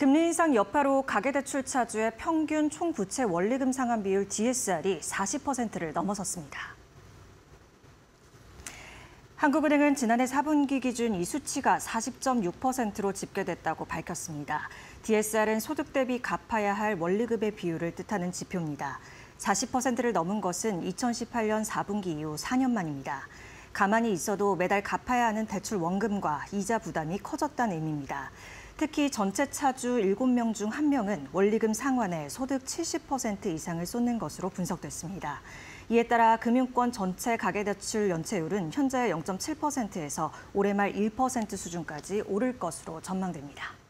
금리 인상 여파로 가계대출 차주의 평균 총부채 원리금 상환 비율 DSR이 40%를 넘어섰습니다. 한국은행은 지난해 4분기 기준 이 수치가 40.6%로 집계됐다고 밝혔습니다. DSR은 소득 대비 갚아야 할 원리금의 비율을 뜻하는 지표입니다. 40%를 넘은 것은 2018년 4분기 이후 4년 만입니다. 가만히 있어도 매달 갚아야 하는 대출 원금과 이자 부담이 커졌다는 의미입니다. 특히 전체 차주 7명 중 1명은 원리금 상환에 소득 70% 이상을 쏟는 것으로 분석됐습니다. 이에 따라 금융권 전체 가계대출 연체율은 현재 0.7%에서 올해 말 1% 수준까지 오를 것으로 전망됩니다.